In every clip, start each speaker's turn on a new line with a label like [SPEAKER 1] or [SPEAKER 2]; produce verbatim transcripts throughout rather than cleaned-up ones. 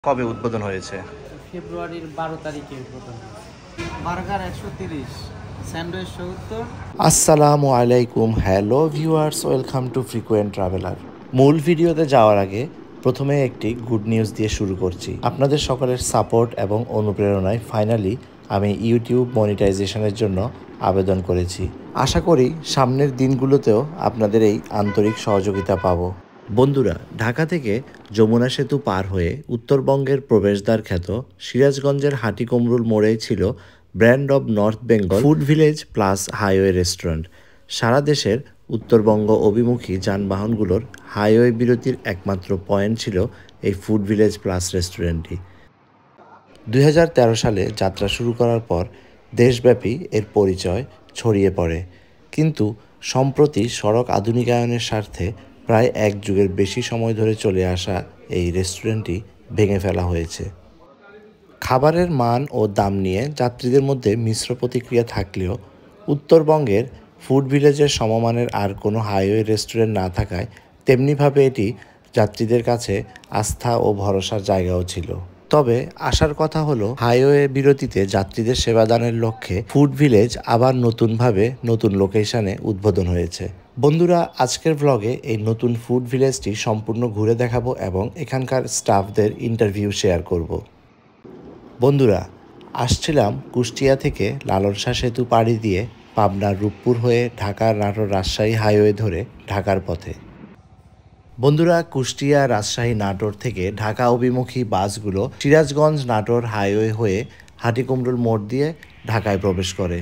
[SPEAKER 1] কবে উদ্বোধন হয়েছে?
[SPEAKER 2] ফেব্রুয়ারির বারো তারিখে উদ্বোধন হয়েছে। বার্গার একশো তিরিশ, স্যান্ডউইচ সত্তর।
[SPEAKER 3] আসসালামু আলাইকুম, hello viewers, welcome to frequent traveller. মূল ভিডিওতে যাওয়ার আগে প্রথমে একটি গুড নিউজ দিয়ে শুরু করছি। আপনাদের সকলের সাপোর্ট এবং অনুপ্রেরণায় ফাইনালি আমি ইউটিউব মনিটাইজেশনের জন্য আবেদন করেছি। আশা করি সামনের দিনগুলোতেও আপনাদের এই আন্তরিক সহযোগিতা পাবো। বন্ধুরা, ঢাকা থেকে যমুনা সেতু পার হয়ে উত্তরবঙ্গের প্রবেশদ্বার খ্যাত সিরাজগঞ্জের হাটিকুমরুল মোড়েই ছিল brand of north Bengal food village plus highway restaurant. সারা দেশের উত্তরবঙ্গ অভিমুখী যানবাহনগুলোর হাইওয়ে বিরতির একমাত্র পয়েন্ট ছিল এই ফুড ভিলেজ প্লাস রেস্টুরেন্টটি। দুই হাজার তেরো সালে যাত্রা শুরু করার পর দেশব্যাপী এর পরিচয় ছড়িয়ে পড়ে, কিন্তু সম্প্রতি সড়ক আধুনিকায়নের স্বার্থে প্রায় এক যুগের বেশি সময় ধরে চলে আসা এই রেস্টুরেন্টটি ভেঙে ফেলা হয়েছে। খাবারের মান ও দাম নিয়ে যাত্রীদের মধ্যে মিশ্র প্রতিক্রিয়া থাকলেও উত্তরবঙ্গের ফুড ভিলেজের সমমানের আর কোনো হাইওয়ে রেস্টুরেন্ট না থাকায় তেমনিভাবে এটি যাত্রীদের কাছে আস্থা ও ভরসার জায়গাও ছিল। তবে আসার কথা হলো, হাইওয়ে বিরতিতে যাত্রীদের সেবাদানের লক্ষ্যে ফুড ভিলেজ আবার নতুনভাবে নতুন লোকেশনে উদ্বোধন হয়েছে। বন্ধুরা, আজকের ব্লগে এই নতুন ফুড ভিলেজটি সম্পূর্ণ ঘুরে দেখাবো এবং এখানকার স্টাফদের ইন্টারভিউ শেয়ার করব। বন্ধুরা, আসছিলাম কুষ্টিয়া থেকে লালন শাহ সেতু পাড়ি দিয়ে পাবনার রূপপুর হয়ে ঢাকার নাটোর রাজশাহী হাইওয়ে ধরে ঢাকার পথে। বন্ধুরা, কুষ্টিয়া রাজশাহী নাটোর থেকে ঢাকা অভিমুখী বাসগুলো সিরাজগঞ্জ নাটোর হাইওয়ে হয়ে হাটিকুমরুল মোড় দিয়ে ঢাকায় প্রবেশ করে।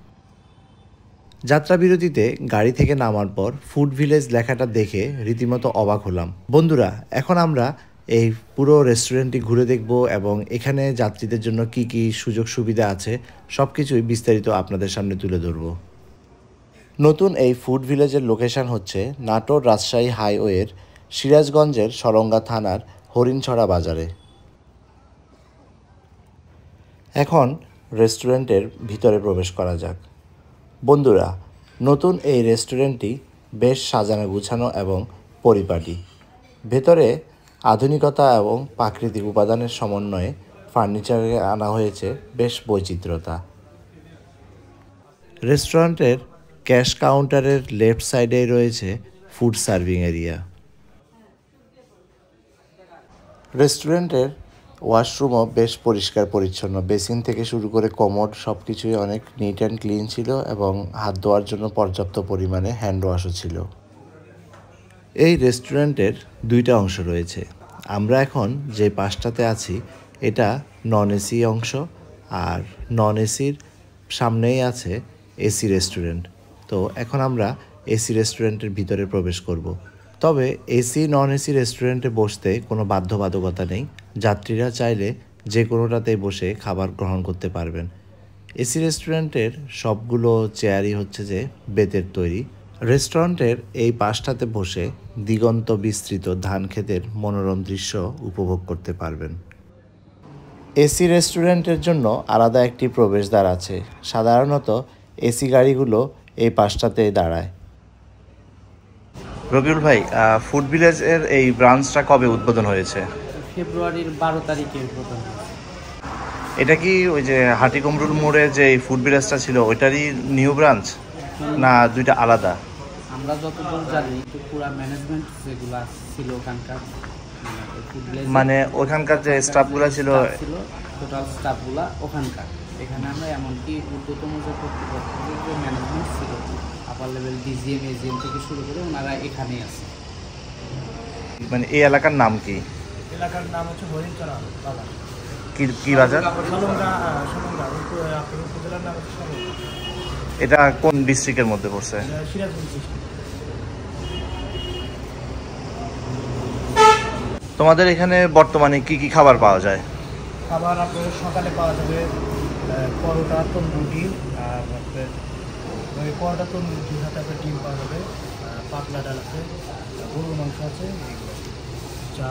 [SPEAKER 3] যাত্রা বিরতিতে গাড়ি থেকে নামার পর ফুড ভিলেজ লেখাটা দেখে রীতিমতো অবাক হলাম। বন্ধুরা, এখন আমরা এই পুরো রেস্টুরেন্টটি ঘুরে দেখব এবং এখানে যাত্রীদের জন্য কি কি সুযোগ সুবিধা আছে সব কিছুই বিস্তারিত আপনাদের সামনে তুলে ধরব। নতুন এই ফুড ভিলেজের লোকেশন হচ্ছে নাটোর রাজশাহী হাইওয়ের সিরাজগঞ্জের সরঙ্গা থানার হরিণছড়া বাজারে। এখন রেস্টুরেন্টের ভিতরে প্রবেশ করা যাক। বন্ধুরা, নতুন এই রেস্টুরেন্টটি বেশ সাজানো গুছানো এবং পরিপাটি। ভেতরে আধুনিকতা এবং প্রাকৃতিক উপাদানের সমন্বয়ে ফার্নিচারে আনা হয়েছে বেশ বৈচিত্র্যতা। রেস্টুরেন্টের ক্যাশ কাউন্টারের লেফট সাইডেই রয়েছে ফুড সার্ভিং এরিয়া। রেস্টুরেন্টের ওয়াশরুমও বেশ পরিষ্কার পরিচ্ছন্ন, বেসিন থেকে শুরু করে কমোড সব কিছুই অনেক নিট অ্যান্ড ক্লিন ছিল এবং হাত ধোয়ার জন্য পর্যাপ্ত পরিমাণে হ্যান্ড ওয়াশও ছিল। এই রেস্টুরেন্টের দুইটা অংশ রয়েছে। আমরা এখন যে পাশটাতে আছি এটা নন এসি অংশ, আর নন এসির সামনেই আছে এসি রেস্টুরেন্ট। তো এখন আমরা এসি রেস্টুরেন্টের ভিতরে প্রবেশ করব। তবে এসি নন এসি রেস্টুরেন্টে বসতে কোনো বাধ্যবাধকতা নেই, যাত্রীরা চাইলে যে কোনোটাতেই বসে খাবার গ্রহণ করতে পারবেন। এসি রেস্টুরেন্টের সবগুলো চেয়ারই হচ্ছে যে বেতের তৈরি। রেস্টুরেন্টের এই পাশটাতে বসে দিগন্ত বিস্তৃত ধান ক্ষেতের মনোরম দৃশ্য উপভোগ করতে পারবেন। এসি রেস্টুরেন্টের জন্য আলাদা একটি প্রবেশদ্বার আছে। সাধারণত এসি গাড়িগুলো এই পাশটাতে দাঁড়ায়।
[SPEAKER 1] রবিউল ভাই, ফুড ভিলেজের এই ব্রাঞ্চটা কবে উদ্বোধন হয়েছে?
[SPEAKER 2] ফেব্রুয়ারির বারো তারিখে উদ্বোধন হয়েছে।
[SPEAKER 1] এটা কি ওই যে হাটিকুমরুল মোড়ে যে ফুড ভিলেজটা ছিল ওইটারই নিউ ব্রাঞ্চ, না দুইটা আলাদা?
[SPEAKER 2] আমরা যতদূর জানি তো পুরা ম্যানেজমেন্ট যেগুলো ছিল ওখানকার,
[SPEAKER 1] মানে ওখানকার যে স্টাফগুলো ছিল
[SPEAKER 2] ছিল টোটাল স্টাফগুলো ওখানকার। এখানে আমরা এমনকি ঊর্ধ্বতম যে কর্তৃপক্ষের যে ম্যানেজমেন্ট ছিল, আপার লেভেল ডিজিএম এজিএম থেকে শুরু করে ওনারা এখানেই আছে।
[SPEAKER 1] মানে এই এলাকার নাম কি?
[SPEAKER 4] এলাকার নাম হচ্ছে হরিণছড়া বাজার।
[SPEAKER 1] কি কি বাজার?
[SPEAKER 4] সলঙ্গা সলঙ্গা উপজেলার নাম হচ্ছে সলঙ্গা।
[SPEAKER 1] এটা কোন ডিস্ট্রিক্টের মধ্যে পড়ছে?
[SPEAKER 4] সিরাজগঞ্জ ডিস্ট্রিক্ট।
[SPEAKER 1] তোমাদের এখানে বর্তমানে কি কি খাবার পাওয়া যায়?
[SPEAKER 4] খাবার আপনার সকালে পাওয়া যাবে পরোটা, তন্দুর ডিম, আর আপনার ওই পরোটা তন্দুর ডিম সাথে আপনার ডিম পাওয়া যাবে, পাতলা ডাল আছে, গরুর মাংস আছে, চা।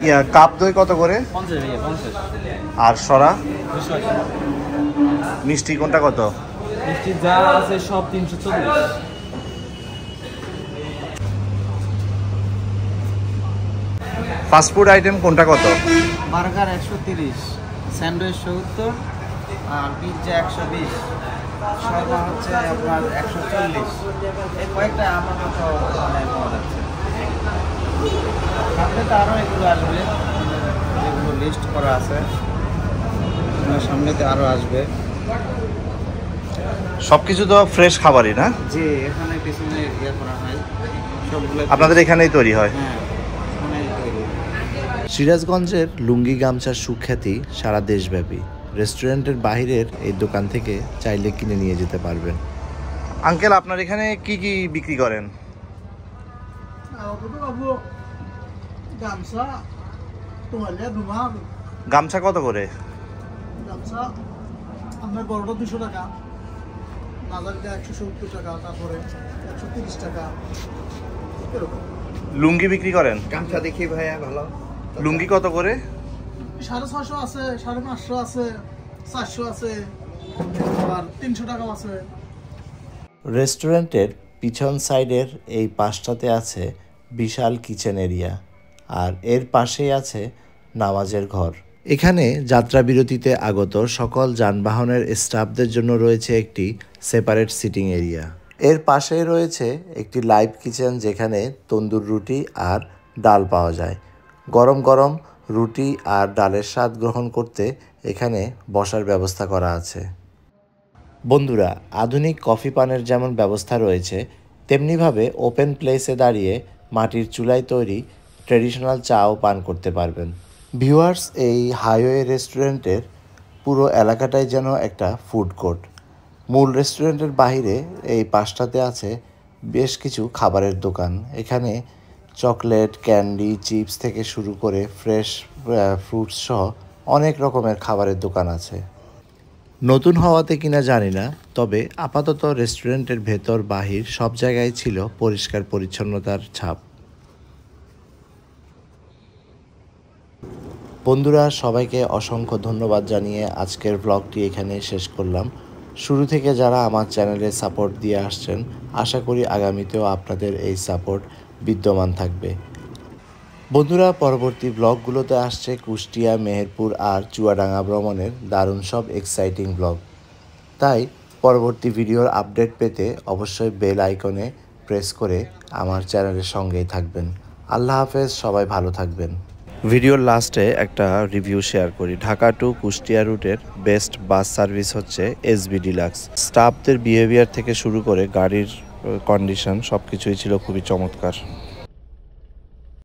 [SPEAKER 1] ইয়া কাপ দই কত করে?
[SPEAKER 2] পঞ্চাশ ভাইয়া পঞ্চাশ।
[SPEAKER 1] আর সরা
[SPEAKER 2] দুশো আশি।
[SPEAKER 1] মিষ্টি কোনটা কত?
[SPEAKER 2] মিষ্টি যা আছে সব তিনশো চল্লিশ।
[SPEAKER 1] ফাস্টফুড আইটেম কোনটা কত?
[SPEAKER 2] বার্গার একশো তিরিশ, স্যান্ডউইচ সত্তর, আর পিৎজা একশো বিশ, শর্মা হচ্ছে আপনার একশো চল্লিশ। এই কয়েকটা আমার মতো মানে পাওয়া যাচ্ছে। সামনে তো আরও এগুলো আসবে, যেগুলো লিস্ট করা আছে সামনেতে আরও আসবে।
[SPEAKER 1] সবকিছু তো ফ্রেশ খাবারই না?
[SPEAKER 2] যে এখানে পিছনে ইয়ে করা হয় সবগুলো
[SPEAKER 1] আপনাদের এখানেই তৈরি হয়?
[SPEAKER 2] হ্যাঁ, এখানেই তৈরি।
[SPEAKER 3] সিরাজগঞ্জের লুঙ্গি গামছার সুখ্যাতি সারা দেশব্যাপী। রেস্টুরেন্টের বাইরের এই দোকান থেকে চাইলে কিনে নিয়ে যেতে পারবেন।
[SPEAKER 1] আঙ্কেল, আপনার এখানে কি কি বিক্রি করেন?
[SPEAKER 4] গামছা তোয়ালে রুমাল।
[SPEAKER 1] গামছা কত করে?
[SPEAKER 4] গামছা আপনার বড়টা দুশো টাকা, মাঝারিটা একশো সত্তর টাকা, তারপরে একশো তিরিশ টাকা এরকম।
[SPEAKER 1] লুঙ্গি বিক্রি করেন?
[SPEAKER 2] গামছা দেখি ভাইয়া ভালো।
[SPEAKER 1] লুঙ্গি কত করে?
[SPEAKER 4] সাড়ে ছশো আছে, সাড়ে পাঁচশো আছে, চারশো আছে, আবার তিনশো টাকাও আছে।
[SPEAKER 3] রেস্টুরেন্টের পিছন সাইডের এই পাশটাতে আছে বিশাল কিচেন এরিয়া, আর এর পাশেই আছে নামাজের ঘর। এখানে যাত্রা বিরতিতে আগত সকল যানবাহনের স্টাফদের জন্য রয়েছে একটি সেপারেট সিটিং এরিয়া। এর পাশেই রয়েছে একটি লাইভ কিচেন, যেখানে তন্দুর রুটি আর ডাল পাওয়া যায়। গরম গরম রুটি আর ডালের স্বাদ গ্রহণ করতে এখানে বসার ব্যবস্থা করা আছে। বন্ধুরা, আধুনিক কফি পানের যেমন ব্যবস্থা রয়েছে, তেমনিভাবে ওপেন প্লেসে দাঁড়িয়ে মাটির চুলায় তৈরি ট্রেডিশনাল চাও পান করতে পারবেন। ভিউয়ার্স, এই হাইওয়ে রেস্টুরেন্টের পুরো এলাকাটাই যেন একটা ফুড কোর্ট। মূল রেস্টুরেন্টের বাইরে এই পাশটাতে আছে বেশ কিছু খাবারের দোকান। এখানে চকলেট, ক্যান্ডি, চিপস থেকে শুরু করে ফ্রেশ ফ্রুটস সহ অনেক রকমের খাবারের দোকান আছে। নতুন হওয়াতে কিনা জানি না, তবে আপাতত রেস্টুরেন্টের ভেতর বাহির সব জায়গায় ছিল পরিষ্কার পরিচ্ছন্নতার ছাপ। বন্ধুরা, সবাইকে অসংখ্য ধন্যবাদ জানিয়ে আজকের ব্লগটি এখানে শেষ করলাম। শুরু থেকে যারা আমার চ্যানেলে সাপোর্ট দিয়ে আসছেন, আশা করি আগামীতেও আপনাদের এই সাপোর্ট বিদ্যমান থাকবে। বন্ধুরা, পরবর্তী ব্লগগুলোতে আসছে কুষ্টিয়া, মেহেরপুর আর চুয়াডাঙ্গা ভ্রমণের দারুণ সব এক্সাইটিং ব্লগ। তাই পরবর্তী ভিডিওর আপডেট পেতে অবশ্যই বেল আইকনে প্রেস করে আমার চ্যানেলের সঙ্গেই থাকবেন। আল্লাহ হাফেজ, সবাই ভালো থাকবেন। ভিডিওর লাস্টে একটা রিভিউ শেয়ার করি। ঢাকা টু কুষ্টিয়া রুটের বেস্ট বাস সার্ভিস হচ্ছে এসবি ডিলাক্স। স্টাফদের বিহেভিয়ার থেকে শুরু করে গাড়ির কন্ডিশন সব কিছুই ছিল খুবই চমৎকার।